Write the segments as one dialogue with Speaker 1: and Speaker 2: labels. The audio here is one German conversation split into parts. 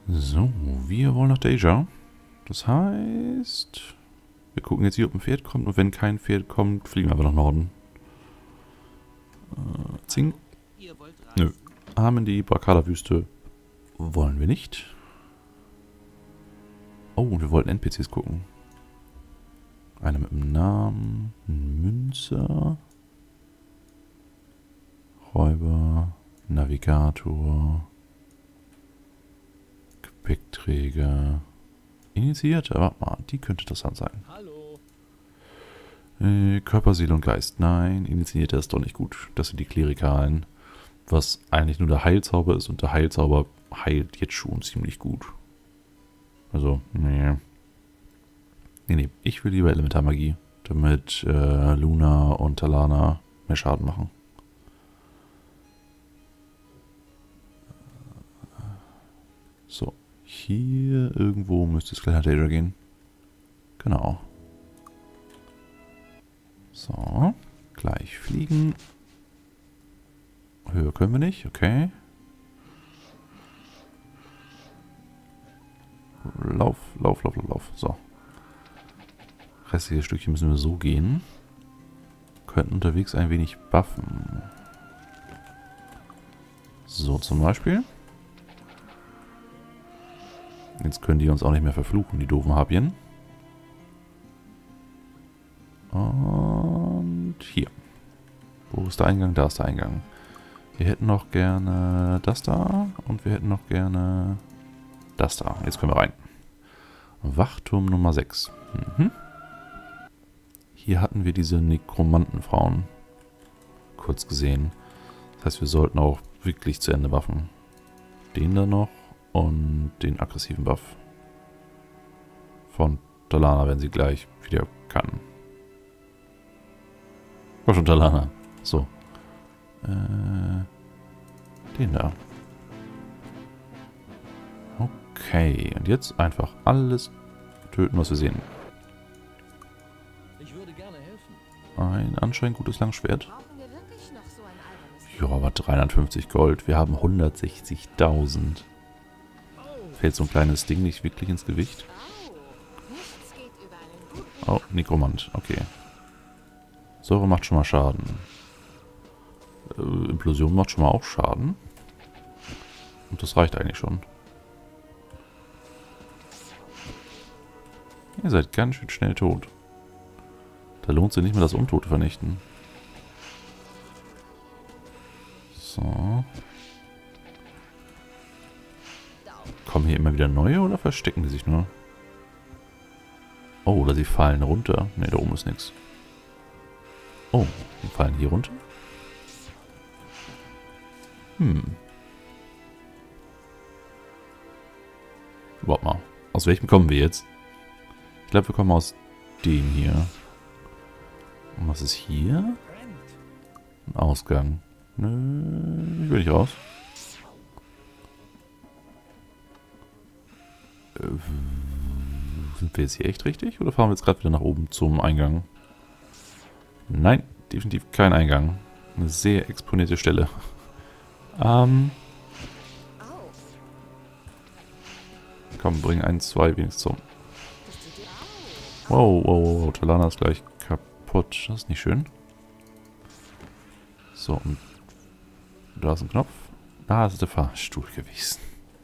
Speaker 1: So, wir wollen nach Deja. Das heißt, wir gucken jetzt hier, ob ein Pferd kommt. Und wenn kein Pferd kommt, fliegen wir einfach nach Norden. Zing. Nö. Amendi, Brakala-Wüste wollen wir nicht. Oh, und wir wollten NPCs gucken. Einer mit dem Namen. Münzer. Räuber. Navigator. Gepäckträger. Initiierter. Warte mal, die könnte interessant sein.
Speaker 2: Hallo.
Speaker 1: Körper, Seele und Geist. Nein, Initiierter ist doch nicht gut. Das sind die Klerikalen. Was eigentlich nur der Heilzauber ist. Und der Heilzauber heilt jetzt schon ziemlich gut. Also, nee. Nee. Ich will lieber Elementarmagie. Damit Luna und Talana mehr Schaden machen. So. Hier irgendwo müsste es gleich nach Deja gehen. Genau. So. Gleich fliegen. Höher können wir nicht. Okay. Lauf. So. Restliche Stückchen müssen wir so gehen. Könnten unterwegs ein wenig buffen. So zum Beispiel. Jetzt können die uns auch nicht mehr verfluchen, die doofen Habien. Und hier. Wo ist der Eingang? Da ist der Eingang. Wir hätten noch gerne das da. Und wir hätten noch gerne das da. Jetzt können wir rein. Wachturm Nummer 6. Hier hatten wir diese Nekromantenfrauen kurz gesehen. Das heißt, wir sollten auch wirklich zu Ende buffen. Den da noch und den aggressiven Buff von Talana, wenn sie gleich wieder kann. War schon Talana. So. Den da. Okay, und jetzt einfach alles töten, was wir sehen.
Speaker 2: Ich würde gerne helfen.
Speaker 1: Ein anscheinend gutes Langschwert.
Speaker 3: Brauchen wir wirklich noch so ein albernes
Speaker 1: Ja, aber 350 Gold. Wir haben 160.000. Fällt so ein kleines Ding nicht wirklich ins Gewicht?
Speaker 3: Nichts geht über einen guten
Speaker 1: Oh, Nekromant. Okay. Säure macht schon mal Schaden. Implosion macht schon mal auch Schaden. Und das reicht eigentlich schon. Ihr seid ganz schön schnell tot. Da lohnt sich nicht mehr das Untote vernichten. So. Kommen hier immer wieder neue oder verstecken die sich nur? Oh, oder sie fallen runter. Ne, da oben ist nichts. Oh, die fallen hier runter? Warte mal. Aus welchem kommen wir jetzt? Ich glaube, wir kommen aus dem hier. Und was ist hier? Ein Ausgang. Nö, ich will nicht raus. Sind wir jetzt hier echt richtig? Oder fahren wir jetzt gerade wieder nach oben zum Eingang? Nein, definitiv kein Eingang. Eine sehr exponierte Stelle. Komm, bring 1, 2 wenigstens zum. Wow, Talana ist gleich kaputt. Das ist nicht schön. So, und da ist ein Knopf. Da ist der Fahrstuhl gewesen.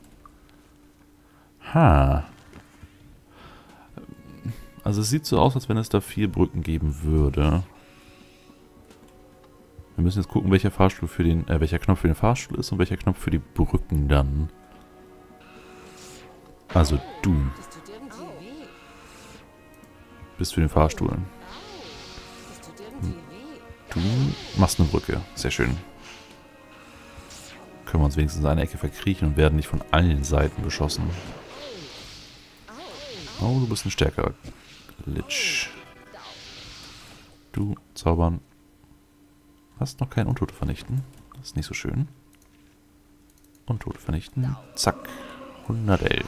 Speaker 1: Also es sieht so aus, als wenn es da 4 Brücken geben würde. Wir müssen jetzt gucken, welcher Fahrstuhl für den, welcher Knopf für den Fahrstuhl ist und welcher Knopf für die Brücken dann. Also du
Speaker 3: Das tut irgendwie weh.
Speaker 1: bist für den Fahrstuhl.
Speaker 3: Das tut irgendwie weh.
Speaker 1: Du machst eine Brücke. Sehr schön. Können wir uns wenigstens in eine Ecke verkriechen und werden nicht von allen Seiten beschossen. Oh, du bist ein stärkerer Lich. Du zaubern. Hast noch kein Untote vernichten. Das ist nicht so schön. Untote vernichten. Zack. 111.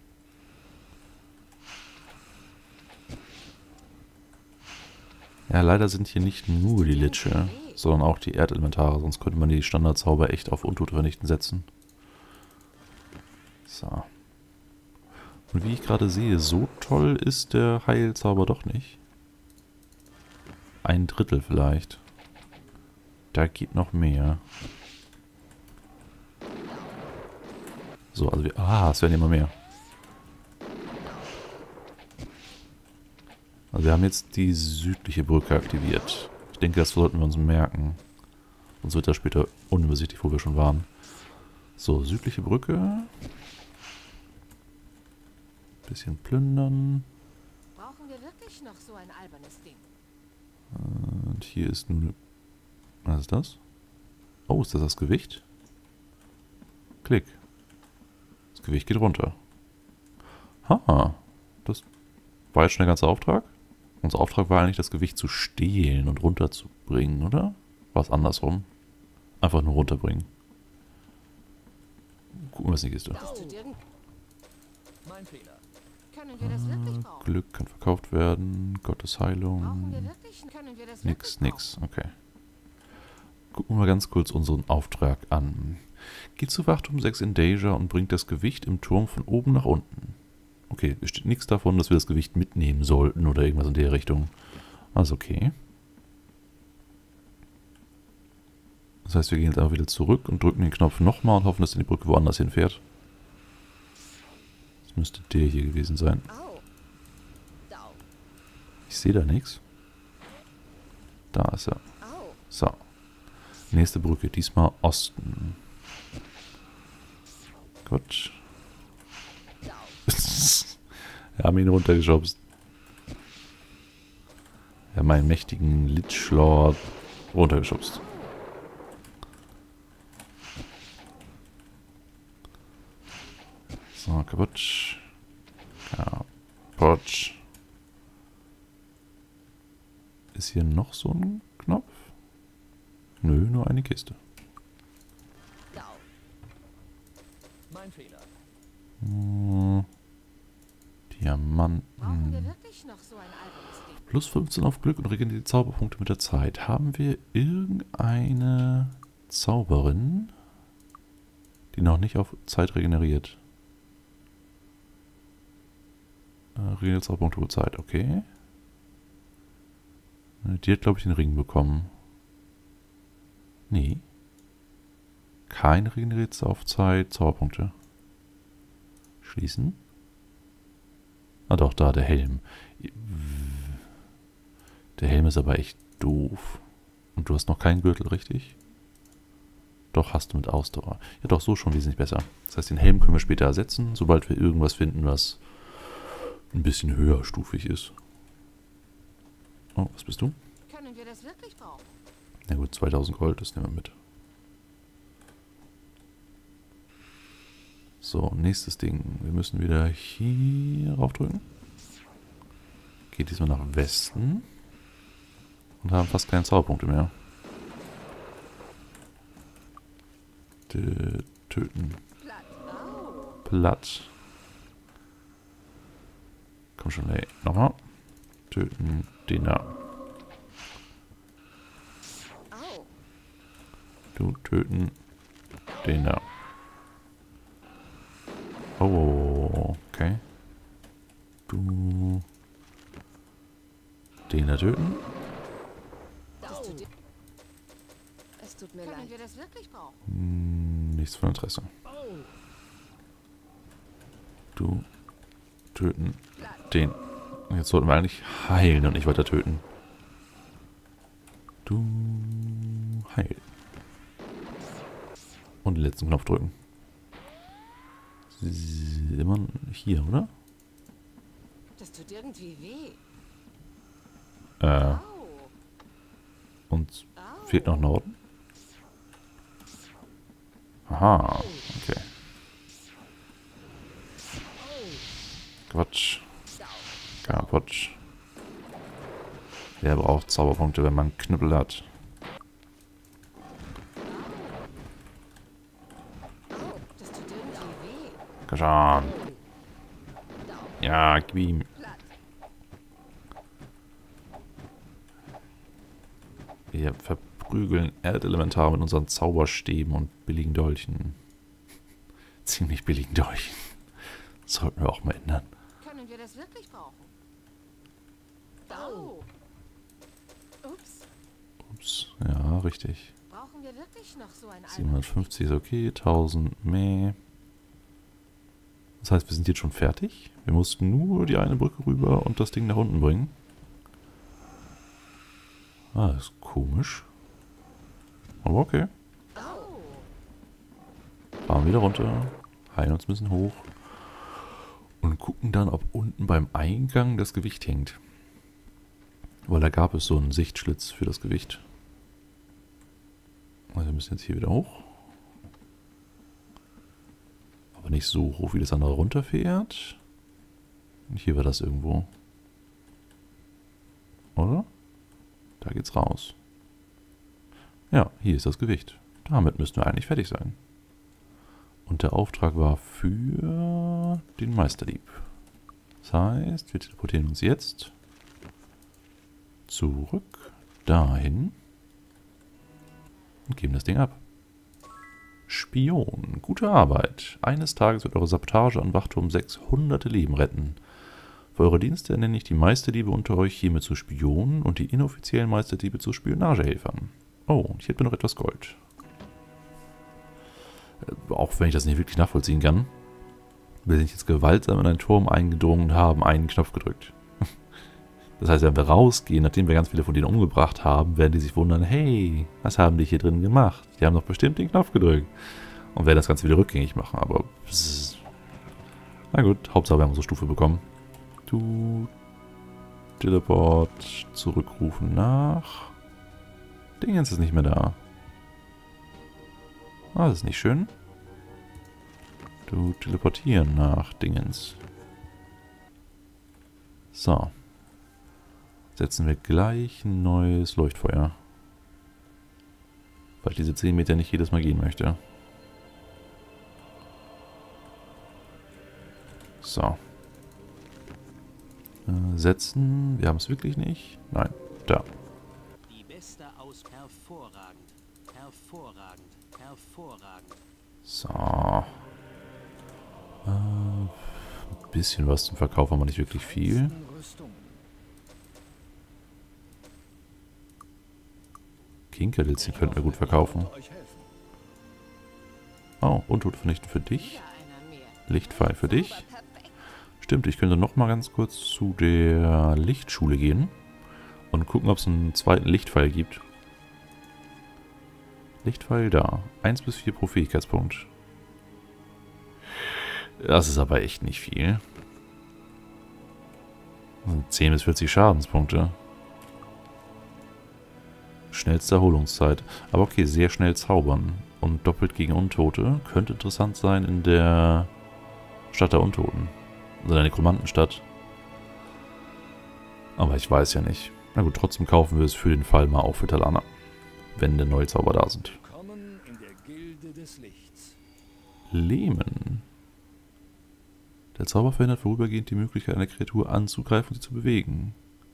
Speaker 1: Ja, leider sind hier nicht nur die Liche, sondern auch die Erdelementare. Sonst könnte man die Standardzauber echt auf Untote vernichten setzen. So. Und wie ich gerade sehe, so toll ist der Heilzauber doch nicht. 1/3 vielleicht. Da geht noch mehr. So, also wir... Ah, es werden immer mehr. Also wir haben jetzt die südliche Brücke aktiviert. Ich denke, das sollten wir uns merken. Sonst wird das später unübersichtlich, wo wir schon waren. So, südliche Brücke. Bisschen plündern.
Speaker 3: Brauchen wir wirklich noch so ein albernes Ding?
Speaker 1: Und hier ist nun... Was ist das? Oh, ist das das Gewicht? Klick. Das Gewicht geht runter. Haha. Das war jetzt schon der ganze Auftrag? Unser Auftrag war eigentlich, das Gewicht zu stehlen und runterzubringen, oder? War es andersrum? Einfach nur runterbringen. Gucken, was in die Kiste.
Speaker 3: Das tut irgend...
Speaker 2: Mein Fehler.
Speaker 3: Können wir das wirklich brauchen?
Speaker 1: Glück kann verkauft werden. Gottes
Speaker 3: Brauchen wir
Speaker 1: Heilung.
Speaker 3: wirklich? Können wir das
Speaker 1: Nix,
Speaker 3: wirklich
Speaker 1: nix. Okay. Gucken wir mal ganz kurz unseren Auftrag an. Geht zu Wachturm 6 in Deja und bringt das Gewicht im Turm von oben nach unten. Okay, es steht nichts davon, dass wir das Gewicht mitnehmen sollten oder irgendwas in der Richtung. Also okay. Das heißt, wir gehen jetzt einfach wieder zurück und drücken den Knopf nochmal und hoffen, dass die Brücke woanders hinfährt. Das müsste der hier gewesen sein.
Speaker 3: Au. Dau.
Speaker 1: Ich sehe da nichts. Da ist er.
Speaker 3: Au.
Speaker 1: So. Nächste Brücke, diesmal Osten. Quatsch.
Speaker 3: Dau.
Speaker 1: Wir haben ihn runtergeschubst. Wir haben einen mächtigen Lich-Lord runtergeschubst. So, kaputt. Kaputt. Ist hier noch so ein Knopf? Nö, nur eine Kiste.
Speaker 3: Dau.
Speaker 2: Mein Fehler.
Speaker 1: Hm.
Speaker 3: Brauchen wir
Speaker 1: Diamanten.
Speaker 3: wirklich noch so ein albernes Ding?
Speaker 1: Plus 15 auf Glück und regeneriert die Zauberpunkte mit der Zeit. Haben wir irgendeine Zauberin, die noch nicht auf Zeit regeneriert? Regeneriert Zauberpunkte mit Zeit, okay. Die hat, glaube ich, den Ring bekommen. Nee. Keine regeneriert auf Zeit Zauberpunkte. Schließen. Ah doch, da, der Helm. Der Helm ist aber echt doof. Und du hast noch keinen Gürtel, richtig? Doch, hast du mit Ausdauer. Ja doch, so schon wesentlich besser. Das heißt, den Helm können wir später ersetzen, sobald wir irgendwas finden, was ein bisschen höherstufig ist. Oh, was bist du?
Speaker 3: Können wir das wirklich brauchen?
Speaker 1: Na gut, 2000 Gold, das nehmen wir mit. So, nächstes Ding. Wir müssen wieder hier raufdrücken. Geht diesmal nach Westen. Und haben fast keine Zauberpunkte mehr. Töten.
Speaker 3: Platt. Au.
Speaker 1: Platt. Komm schon, ey. Nochmal. Töten. Den da.
Speaker 3: Au.
Speaker 1: Du töten. Den da. Oh, okay. Du. Den da töten.
Speaker 3: Das tut dir... Es tut mir leid. Können wir das wirklich brauchen?
Speaker 1: Nichts von Interesse. Du töten den. Jetzt sollten wir eigentlich heilen und nicht weiter töten. Du heil. Und den letzten Knopf drücken. Immer hier, oder?
Speaker 3: Das tut irgendwie weh.
Speaker 1: Äh,
Speaker 3: Au.
Speaker 1: und
Speaker 3: Au.
Speaker 1: fehlt noch Norden. Aha, okay. Quatsch. Quatsch. Wer braucht Zauberpunkte, wenn man Knüppel hat?
Speaker 3: Au. Das tut irgendwie weh.
Speaker 1: Kashan. Ja, gib ihm.
Speaker 3: Platt.
Speaker 1: Wir verprügeln Erdelementar mit unseren Zauberstäben und billigen Dolchen. Ziemlich billigen Dolchen. Sollten wir auch mal ändern.
Speaker 3: Können wir das wirklich brauchen? Oh. Ups.
Speaker 1: Ups, ja, richtig.
Speaker 3: Brauchen wir wirklich noch so ein
Speaker 1: 750 ist okay, 1000 meh. Das heißt, wir sind jetzt schon fertig. Wir mussten nur die eine Brücke rüber und das Ding nach unten bringen. Ah, das ist komisch. Aber okay.
Speaker 3: Oh.
Speaker 1: Fahren wieder runter, heilen uns ein bisschen hoch und gucken dann, ob unten beim Eingang das Gewicht hängt. Weil da gab es so einen Sichtschlitz für das Gewicht. Also wir müssen jetzt hier wieder hoch. Aber nicht so hoch, wie das andere runterfährt. Und hier war das irgendwo. Oder? Da geht's raus. Ja, hier ist das Gewicht. Damit müssten wir eigentlich fertig sein. Und der Auftrag war für den Meisterdieb. Das heißt, wir teleportieren uns jetzt zurück dahin und geben das Ding ab. Spion, gute Arbeit. Eines Tages wird eure Sabotage an Wachturm 6 hunderte Leben retten. Für eure Dienste ernenne ich die Meisterdiebe unter euch hiermit zu Spionen und die inoffiziellen Meisterdiebe zu Spionagehelfern. Oh, und hier habt ihr noch etwas Gold. Auch wenn ich das nicht wirklich nachvollziehen kann. Wir sind jetzt gewaltsam in einen Turm eingedrungen und haben einen Knopf gedrückt. Das heißt, wenn wir rausgehen, nachdem wir ganz viele von denen umgebracht haben, werden die sich wundern, hey, was haben die hier drin gemacht? Die haben doch bestimmt den Knopf gedrückt. Und werden das Ganze wieder rückgängig machen, aber... Na gut, Hauptsache wir haben unsere Stufe bekommen. Du... Teleport zurückrufen nach... Dingens ist nicht mehr da. Ah, das ist nicht schön. Du teleportieren nach Dingens. So. Setzen wir gleich ein neues Leuchtfeuer. Weil ich diese 10 Meter nicht jedes Mal gehen möchte. So. Setzen. Wir haben es wirklich nicht. Nein, da.
Speaker 2: Die beste aus hervorragend. Hervorragend. Hervorragend.
Speaker 1: So. Ein bisschen was zum Verkauf, aber nicht wirklich viel. Kinkerlitzchen könnten wir gut verkaufen. Oh, Untot vernichten für dich. Lichtpfeil für dich. Stimmt, ich könnte noch mal ganz kurz zu der Lichtschule gehen und gucken, ob es einen zweiten Lichtpfeil gibt. Lichtpfeil da. 1 bis 4 pro Fähigkeitspunkt. Das ist aber echt nicht viel. Das sind 10 bis 40 Schadenspunkte. Schnellste Erholungszeit. Aber okay, sehr schnell zaubern. Und doppelt gegen Untote. Könnte interessant sein in der Stadt der Untoten. Also der Nekromantenstadt. Aber ich weiß ja nicht. Na gut, trotzdem kaufen wir es für den Fall mal auch für Talana. Wenn denn neue Zauber da sind.
Speaker 2: Willkommen in der Gilde des Lichts.
Speaker 1: Lähmen. Der Zauber verhindert vorübergehend die Möglichkeit, eine Kreatur anzugreifen und sie zu bewegen.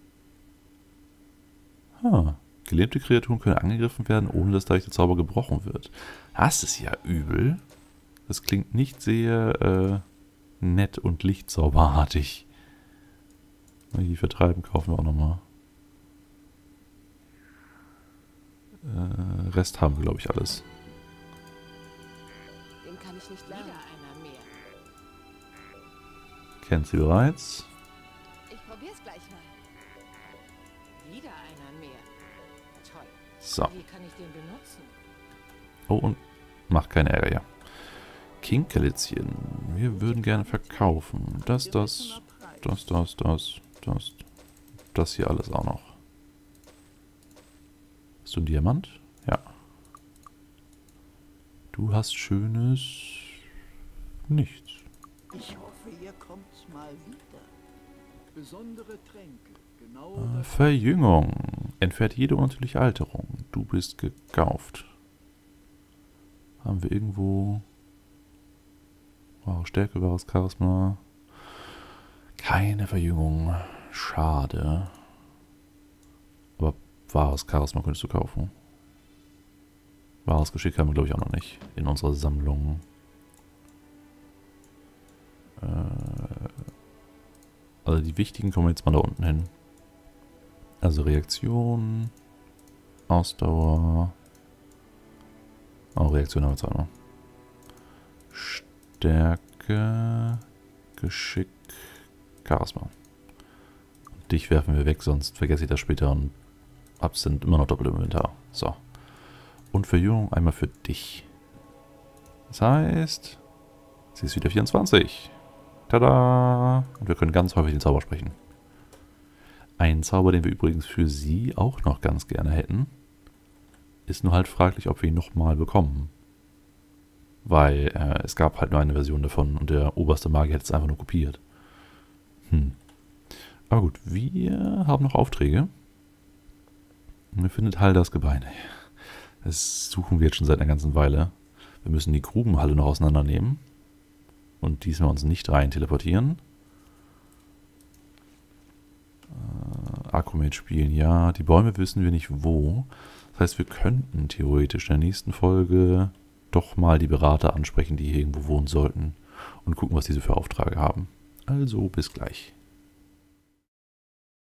Speaker 1: Gelähmte Kreaturen können angegriffen werden, ohne dass dadurch der Zauber gebrochen wird. Das ist ja übel. Das klingt nicht sehr nett und lichtzauberartig. Die vertreiben, kaufen wir auch nochmal. Rest haben wir, glaube ich, alles.
Speaker 3: Den kann ich nicht lernen. Wieder einer mehr.
Speaker 1: Kennt sie bereits.
Speaker 3: Ich probier's gleich mal. Wieder einer mehr. Toll.
Speaker 1: So.
Speaker 3: Wie kann ich den benutzen?
Speaker 1: Oh, und macht keinen Ärger, ja. Kinkerlitzchen. Wir würden gerne verkaufen. Das hier alles auch noch. Hast du einen Diamant? Ja. Du hast schönes... nichts.
Speaker 4: Ich hoffe, ihr kommt mal wieder.
Speaker 2: Besondere Tränke. Genau
Speaker 1: Verjüngung. Entfernt jede unnatürliche Alterung. Du bist gekauft. Haben wir irgendwo... Wahre Stärke, wahres Charisma. Keine Verjüngung. Schade. Aber wahres Charisma könntest du kaufen. Wahres Geschick haben wir, glaube ich, auch noch nicht in unserer Sammlung. Also die wichtigen kommen jetzt mal da unten hin. Also Reaktion, Ausdauer. Oh, Reaktion haben wir zweimal. Stärke, Geschick, Charisma. Und dich werfen wir weg, sonst vergesse ich das später und sind immer noch doppelt im Inventar. So. Und Verjüngung einmal für dich. Das heißt, sie ist wieder 24. Tada! Und wir können ganz häufig den Zauber sprechen. Ein Zauber, den wir übrigens für sie auch noch ganz gerne hätten, ist nur halt fraglich, ob wir ihn nochmal bekommen. Weil es gab halt nur eine Version davon und der oberste Magier hat es einfach nur kopiert. Aber gut, wir haben noch Aufträge. Wir findet Haldas Gebeine. Das suchen wir jetzt schon seit einer ganzen Weile. Wir müssen die Grubenhalle noch auseinandernehmen. Und diesmal uns nicht rein teleportieren. Akromet spielen, ja. Die Bäume wissen wir nicht wo. Das heißt, wir könnten theoretisch in der nächsten Folge doch mal die Berater ansprechen, die hier irgendwo wohnen sollten. Und gucken, was diese für Aufträge haben. Also, bis gleich.